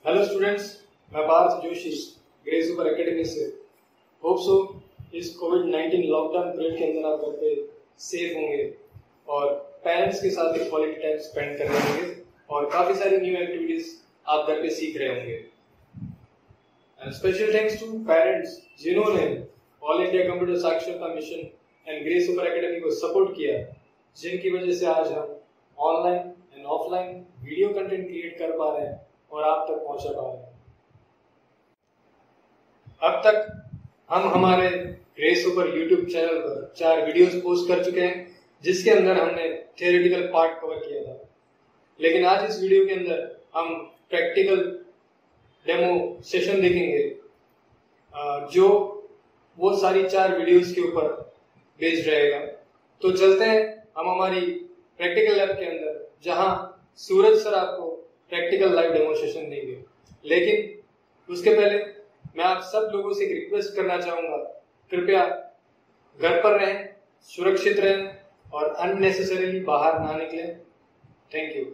Hello students, मैं Parth Joshi grey super academy से। Hope so इस कोविड-19 लॉकडाउन पीरियड के अंदर आप घर पे सेफ होंगे और पेरेंट्स के साथ एक क्वालिटी टाइम स्पेंड कर रहे होंगे और काफ़ी सारी न्यू एक्टिविटीज़ आप घर पे सीख रहे होंगे। And special thanks to parents जिन्होंने ऑल इंडिया कंप्यूटर साक्षरता mission and grey super academy को सपोर्ट किया, जिनकी वजह से आज हम online and offline video content create कर पा रहे हैं और आप तक पहुंचा पा रहे हैं। अब तक हम हमारे ग्रे सुपर यूट्यूब चैनल पर 4 वीडियोस पोस्ट कर चुके हैं, जिसके अंदर हमने थियोरेटिकल पार्ट कवर किया था। लेकिन आज इस वीडियो के अंदर हम प्रैक्टिकल डेमो सेशन देखेंगे, जो वो सारी 4 वीडियोस के ऊपर बेस्ड रहेगा। तो चलते हैं हम हमारी प्रैक्टिकल लैब के अंदर, जहां सूरज सर आपको प्रैक्टिकल लाइव डेमोन्स्ट्रेशन देंगे। लेकिन उसके पहले मैं आप सब लोगों से एक रिक्वेस्ट करना चाहूंगा, कृपया घर पर रहें, सुरक्षित रहें और अननेसेसरीली बाहर ना निकलें। Thank you.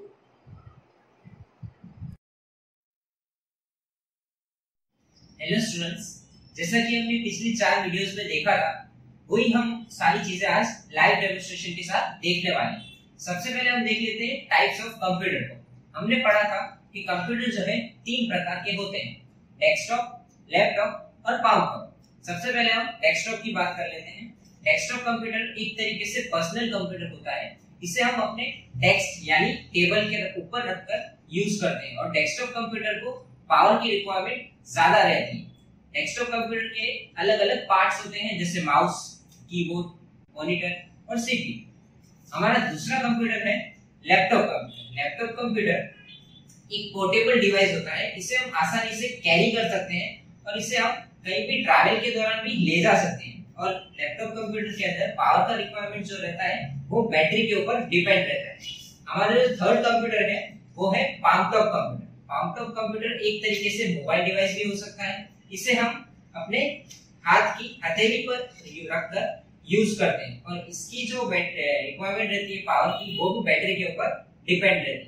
हेलो स्टूडेंट्स, जैसा कि हमने पिछली 4 वीडियोस में देखा था, वही हम सारी चीजें आज लाइव डेमोन्स्ट्रेशन के साथ देखने वाले हैं। सबसे पहले हम देख लेते हैं टाइप्स ऑफ कंप्यूटर को। हमने पढ़ा था कि कंप्यूटर जो है 3 प्रकार के होते हैं, डेस्कटॉप, लैपटॉप और पाम टॉप। सबसे पहले हम डेस्कटॉप की बात कर लेते हैं। डेस्कटॉप कंप्यूटर एक तरीके से पर्सनल कंप्यूटर होता है। इसे हम अपने डेस्क यानी टेबल के ऊपर रखकर यूज करते हैं और डेस्कटॉप कंप्यूटर को पावर की रिक्वायरमेंट ज्यादा रहती है। डेस्कटॉप कंप्यूटर के अलग अलग पार्ट्स होते हैं, जैसे माउस, कीबोर्ड, मॉनिटर और सीपीयू। हमारा दूसरा कंप्यूटर है लैपटॉप कंप्यूटर। लैपटॉप कंप्यूटर एक पोर्टेबल डिवाइस होता है। इसे हम आसानी से कैरी कर सकते हैं और इसे हम कहीं भी ट्रैवल के दौरान भी ले जा सकते हैं। और लैपटॉप कंप्यूटर के अंदर पावर का रिक्वायरमेंट जो रहता है वो बैटरी के ऊपर डिपेंड रहता है। हमारा जो थर्ड कंप्यूटर है वो है palmtop computer. Palmtop computer एक तरीके से मोबाइल डिवाइस भी हो सकता है। इसे हम अपने हाथ की हथेली पर रखकर यूज करते हैं और इसकी जो रिक्वायरमेंट रहती है पावर की, वो भी बैटरी के ऊपर डिपेंड रहती है।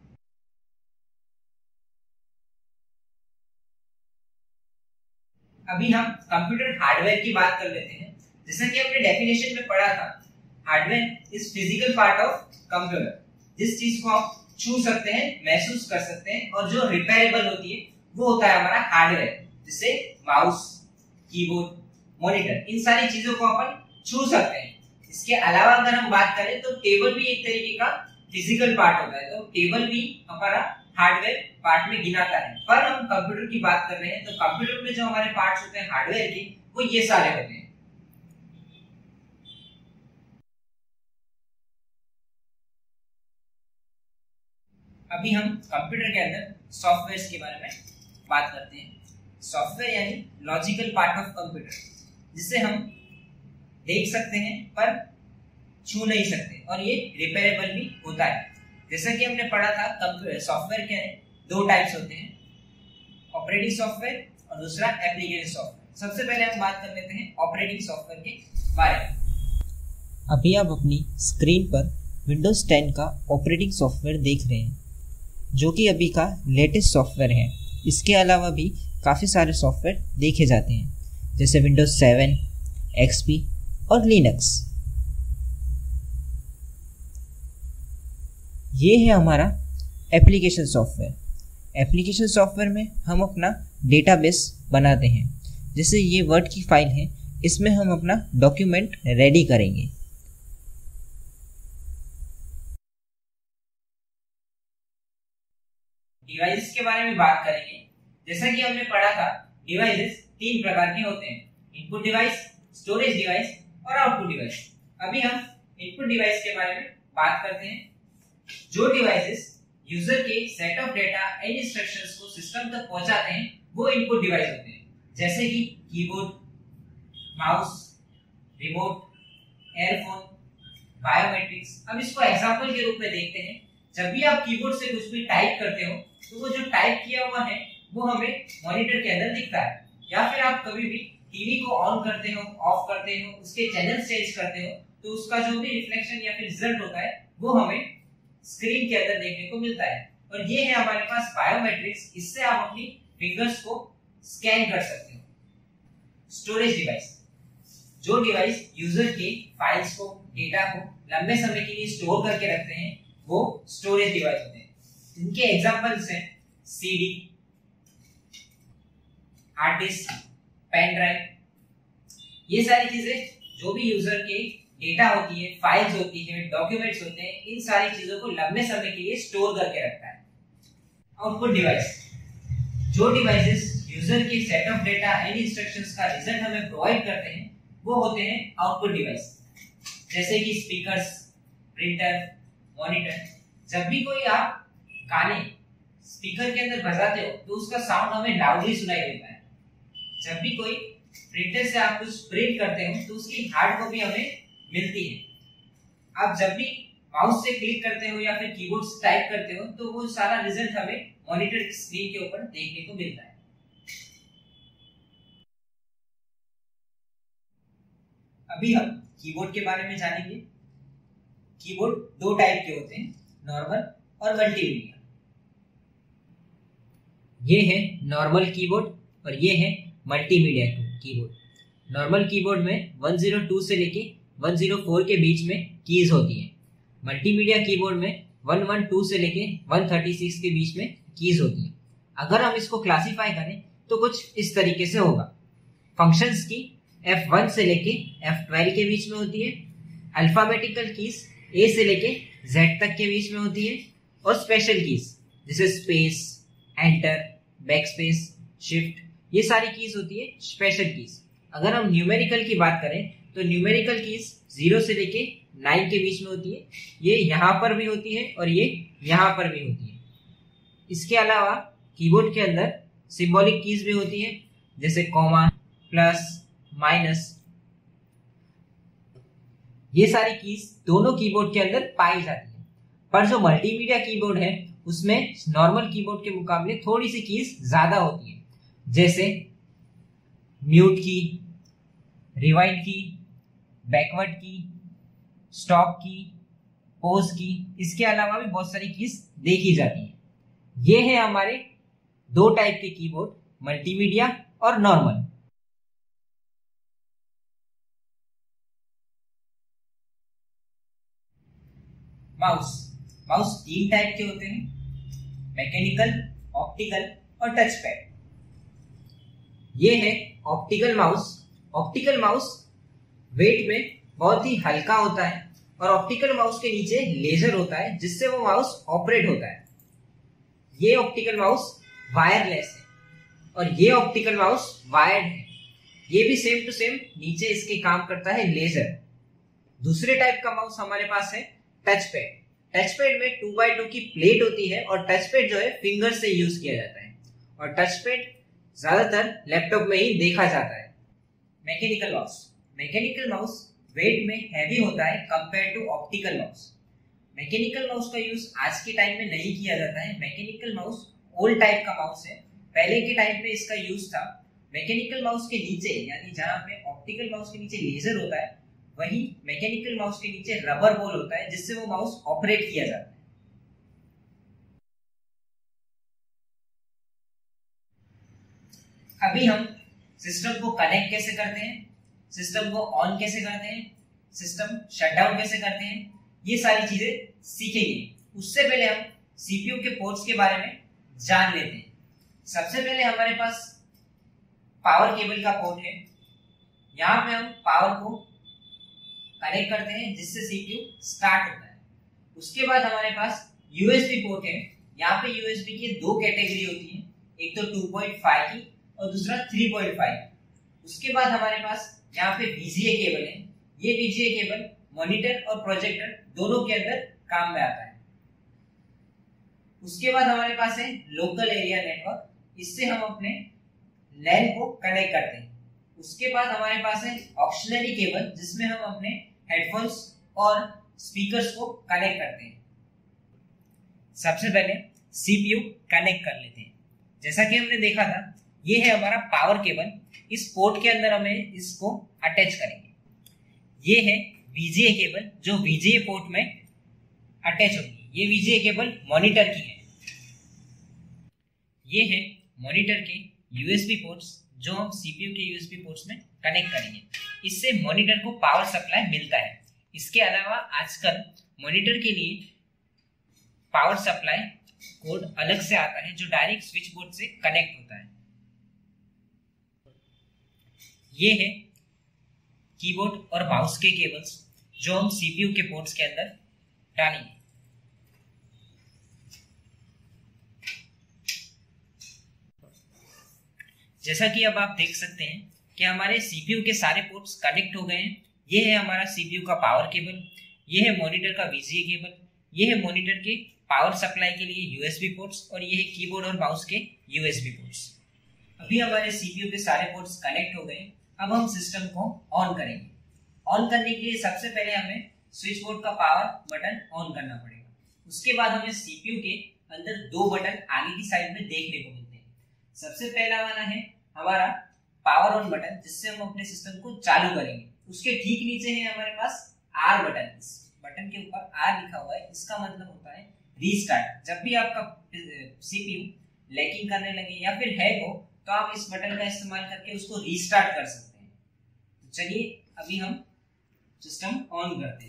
अभी हम कंप्यूटर हार्डवेयर की बात कर लेते हैं। जैसा कि हमने डेफिनेशन में पढ़ा था, hardware is physical part of computer, जिस चीज को हम छू सकते हैं, महसूस कर सकते हैं और जो रिपेयरेबल होती है वो होता है हमारा हार्डवेयर। जैसे माउस, कीबोर्ड, मॉनिटर, इन सारी चीजों को अपन छू सकते हैं। इसके अलावा अगर हम बात करें तो टेबल भी एक तरीके का फिजिकल पार्ट होता है, तो टेबल भी हमारा हार्डवेयर पार्ट में गिनाता है। पर हम कंप्यूटर की बात कर रहे हैं तो कंप्यूटर में जो हमारे पार्ट्स होते हैं हार्डवेयर के, वो ये सारे होते हैं। अभी हम कंप्यूटर के अंदर सॉफ्टवेयर के बारे में बात करते हैं। सॉफ्टवेयर यानी लॉजिकल पार्ट ऑफ कंप्यूटर, जिसे हम देख सकते हैं पर छू नहीं सकते और ये रिपेयरेबल भी होता है। जैसा कि हमने पढ़ा था, कंप्यूटर सॉफ्टवेयर के 2 टाइप्स होते हैं, ऑपरेटिंग सॉफ्टवेयर और दूसरा एप्लीकेशन सॉफ्टवेयर। सबसे पहले हम बात कर लेते हैं ऑपरेटिंग सॉफ्टवेयर के बारे में। अभी आप अपनी स्क्रीन पर विंडोज 10 का ऑपरेटिंग सॉफ्टवेयर देख रहे हैं, जो कि अभी का लेटेस्ट सॉफ्टवेयर है। इसके अलावा भी काफ़ी सारे सॉफ्टवेयर देखे जाते हैं, जैसे विंडोज 7, XP और लिनक्स। ये है हमारा एप्लीकेशन सॉफ्टवेयर। एप्लीकेशन सॉफ्टवेयर में हम अपना डेटाबेस बनाते हैं। जैसे ये वर्ड की फाइल है, इसमें हम अपना डॉक्यूमेंट रेडी करेंगे। डिवाइसेस के बारे में बात करेंगे। जैसा कि हमने पढ़ा था, डिवाइसेस 3 प्रकार के होते हैं, इनपुट डिवाइस, स्टोरेज डिवाइस और आउटपुट डिवाइस। अभी हम इनपुट डिवाइस के बारे में बात करते हैं। जो डिवाइसेस यूजर के set of data and instructions को सिस्टम तक पहुंचाते हैं, वो इनपुट डिवाइस होते हैं। जैसे कि keyboard, mouse, remote, earphone, biometrics. अब इसको एग्जांपल के रूप में देखते हैं। जब भी आप कीबोर्ड से कुछ भी टाइप करते हो तो वो जो टाइप किया हुआ है वो हमें मॉनिटर के अंदर दिखता है। या फिर आप कभी भी टीवी को ऑन करते हो, ऑफ करते हो, उसके चैनल चेंज करते हो, तो उसका जो भी रिफ्लेक्शन या फिर रिजल्ट होता है वो हमें स्क्रीन के अंदर देखने को मिलता है। और ये है हमारे पास बायोमेट्रिक्स, इससे आप अपनी फिंगर्स को स्कैन कर सकते हो। स्टोरेज डिवाइस, जो डिवाइस यूजर के फाइल्स को, डेटा को लंबे समय के लिए स्टोर करके रखते हैं, वो स्टोरेज डिवाइस होते हैं। इनके एग्जांपल्स हैं CD, hard disk, pen drive. ये सारी चीजें जो भी यूजर के डेटा होती है, फाइल्स होती है, डॉक्यूमेंट्स होते हैं, इन सारी चीजों को लंबे समय के लिए स्टोर करके रखता है। आउटपुट डिवाइस, जो डिवाइसेस यूजर के set of data and instructions का रिजल्ट हमें प्रोवाइड करते हैं, वो होते हैं आउटपुट डिवाइस। जैसे कि स्पीकर्स, प्रिंटर, मॉनिटर। जब भी कोई आप गाने स्पीकर के अंदर बजाते हो तो उसका साउंड हमें लाउडली सुनाई देता है। जब भी कोई प्रिंटर से आप कुछ प्रिंट करते हो तो उसकी हार्ड कॉपी हमें मिलती है। आप जब भी माउस से क्लिक करते हो या फिर कीबोर्ड से टाइप करते हो तो वो सारा रिजल्ट हमें मॉनिटर स्क्रीन के ऊपर देखने को मिलता है। अभी हम कीबोर्ड के बारे में जानेंगे। कीबोर्ड दो टाइप के होते हैं, नॉर्मल और मल्टीमीडिया। ये है नॉर्मल कीबोर्ड और ये है मल्टीमीडिया कीबोर्ड। नॉर्मल कीबोर्ड में 102 से लेके 104 के बीच में कीज होती है। मल्टीमीडिया कीबोर्ड में 112 से लेके 136 के बीच में कीज होती है। अगर हम इसको क्लासिफाई करें तो कुछ इस तरीके से होगा। फंक्शंस की F1 से लेके F12 के बीच में होती है। अल्फाबेटिकल कीज A से लेके Z तक के बीच में होती है। और स्पेशल कीज जैसे स्पेस, एंटर, बैकस्पेस, शिफ्ट, ये सारी कीज होती है स्पेशल कीज। अगर हम न्यूमेरिकल की बात करें तो न्यूमेरिकल कीज 0 से लेके 9 के बीच में होती है। ये यहाँ पर भी होती है और ये यहाँ पर भी होती है। इसके अलावा कीबोर्ड के अंदर सिंबॉलिक कीज भी होती है, जैसे कॉमा, प्लस, माइनस। ये सारी कीज दोनों कीबोर्ड के अंदर पाई जाती है। पर जो मल्टीमीडिया कीबोर्ड है उसमें नॉर्मल कीबोर्ड के मुकाबले थोड़ी सी कीज ज्यादा होती है, जैसे म्यूट की, रिवाइंड की, बैकवर्ड की, स्टॉप की, पॉज की। इसके अलावा भी बहुत सारी कीज देखी जाती है। ये है हमारे दो टाइप के कीबोर्ड, मल्टीमीडिया और नॉर्मल। माउस 3 टाइप के होते हैं, मैकेनिकल, ऑप्टिकल और टच पैड। ये है optical mouse. Optical mouse weight में बहुत ही हल्का होता है और ऑप्टिकल माउस के नीचे लेजर होता है जिससे वो माउस ऑपरेट होता है। ये ऑप्टिकल माउस वायरलेस है और ये ऑप्टिकल माउस वायर्ड है। ये भी सेम टू सेम नीचे इसके काम करता है लेजर। दूसरे टाइप का माउस हमारे पास है टच पैड। टच पैड में 2x2 की प्लेट होती है और टच पैड जो है फिंगर से यूज किया जाता है और टच पैड ज्यादातर लैपटॉप में ही देखा जाता है। मैकेनिकल माउस वेट में हैवी होता है compare to optical mouse. Mechanical mouse का यूज आज के टाइम में नहीं किया जाता है। मैकेनिकल माउस ओल्ड टाइप का माउस है, पहले के टाइम पे इसका यूज था। मैकेनिकल माउस के नीचे, यानी जहां पे ऑप्टिकल माउस के नीचे लेजर होता है, वही मैकेनिकल माउस के नीचे रबर बॉल होता है जिससे वो माउस ऑपरेट किया जाता है। अभी हम सिस्टम को कनेक्ट कैसे करते हैं, सिस्टम को ऑन कैसे करते हैं, सिस्टम शटडाउन कैसे करते हैं, ये सारी चीजें सीखेंगे। उससे पहले हम सीपीयू के पोर्ट्स के बारे में जान लेते हैं। सबसे पहले हमारे पास पावर केबल का पोर्ट है। यहाँ पे हम पावर को कनेक्ट करते हैं जिससे सीपीयू स्टार्ट होता है। उसके बाद हमारे पास यूएसबी पोर्ट है। यहाँ पे यूएसबी की दो कैटेगरी होती है, एक तो 2.5 की और दूसरा 3.5। उसके बाद हमारे पास यहाँ पे VGA केबल है। ये VGA केबल मॉनिटर और प्रोजेक्टर दोनों के अंदर काम में आता है। उसके बाद हमारे पास है लोकल एरिया नेटवर्क, इससे हम अपने लैन को कनेक्ट करते हैं। उसके बाद हमारे पास है ऑक्सिलरी केबल, जिसमें हम अपने हेडफोन्स और स्पीकर्स को कनेक्ट करते हैं। सबसे पहले सीपीयू कनेक्ट कर लेते हैं। जैसा कि हमने देखा था, ये है हमारा पावर केबल। इस पोर्ट के अंदर हमें इसको अटैच करेंगे। ये है VGA केबल जो VGA पोर्ट में अटैच होगी। ये VGA केबल मॉनिटर की है। ये है मॉनिटर के यूएसबी पोर्ट्स जो हम सीपीयू के यूएसबी पोर्ट्स में कनेक्ट करेंगे। इससे मॉनिटर को पावर सप्लाई मिलता है। इसके अलावा आजकल मॉनिटर के लिए पावर सप्लाई कोड अलग से आता है जो डायरेक्ट स्विच बोर्ड से कनेक्ट होता है। ये है कीबोर्ड और माउस के केबल्स जो हम सीपीयू के पोर्ट्स के अंदर डालेंगे। जैसा कि अब आप देख सकते हैं कि हमारे सीपीयू के सारे पोर्ट्स कनेक्ट हो गए हैं। ये है हमारा सीपीयू का पावर केबल, ये है मॉनिटर का वीजीए केबल, ये है मॉनिटर के पावर सप्लाई के लिए यूएसबी पोर्ट्स और ये है कीबोर्ड और माउस के यूएसबी पोर्ट्स। अभी हमारे सीपीयू के सारे पोर्ट्स कनेक्ट हो गए। अब हम सिस्टम को ऑन करेंगे। ऑन करने के लिए सबसे पहले हमें स्विच बोर्ड का पावर बटन ऑन करना पड़ेगा। उसके बाद हमें सीपीयू के अंदर दो बटन आगे की साइड में देखने को मिलते हैं। सबसे पहला वाला है हमारा पावर ऑन बटन जिससे हम अपने सिस्टम को चालू करेंगे। उसके ठीक नीचे है हमारे पास आर बटन। इस बटन के ऊपर आर लिखा हुआ है, इसका मतलब होता है रीस्टार्ट। जब भी आपका सीपीयू लैगिंग करने लगे या फिर हैंग हो तो आप इस बटन का इस्तेमाल करके उसको रीस्टार्ट कर सकते हैं। तो चलिए अभी हम सिस्टम ऑन करते हैं।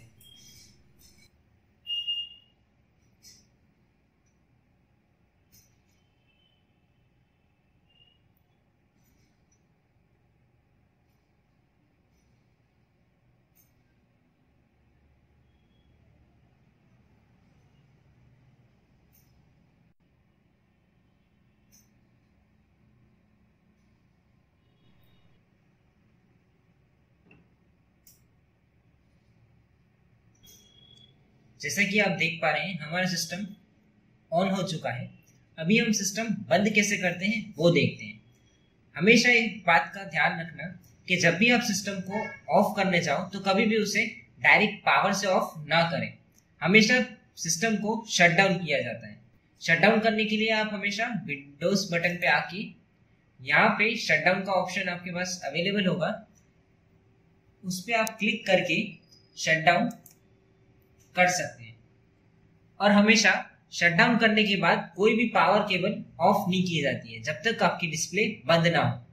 जैसा कि आप देख पा रहे हैं हमारा सिस्टम ऑन हो चुका है। अभी हम सिस्टम बंद कैसे करते हैं वो देखते हैं। हमेशा एक बात का ध्यान रखना कि जब भी आप सिस्टम को ऑफ करने जाओ तो कभी भी उसे डायरेक्ट पावर से ऑफ ना करें। हमेशा सिस्टम को शट डाउन किया जाता है। शट डाउन करने के लिए आप हमेशा विंडोज बटन पे आके यहाँ पे शट डाउन का ऑप्शन आपके पास अवेलेबल होगा, उस पर आप क्लिक करके शट डाउन कर सकते हैं। और हमेशा शटडाउन करने के बाद कोई भी पावर केबल ऑफ नहीं की जाती है जब तक आपकी डिस्प्ले बंद ना हो।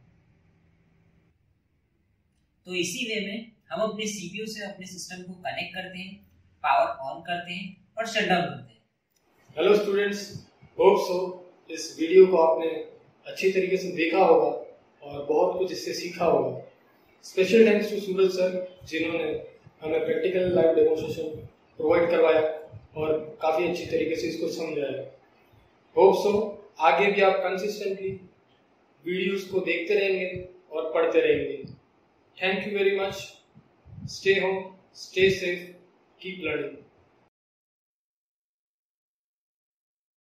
तो इसी वे में हम अपने सीपीयू से अपने सिस्टम को कनेक्ट करते हैं, पावर ऑन करते हैं और शटडाउन करते हैं। हेलो स्टूडेंट्स, होप सो इस वीडियो को आपने अच्छी तरीके से देखा होगा और बहुत कुछ इससे सीखा होगा। Special thanks to Suraj sir जिन्होंने हमें प्रैक्टिकल लाइव डेमोन्स्ट्रेशन प्रोवाइड करवाया और काफ़ी अच्छी तरीके से इसको समझाया। होप सो आगे भी आप कंसिस्टेंटली वीडियोस को देखते रहेंगे और पढ़ते रहेंगे। Thank you very much. Stay home, stay safe, keep learning.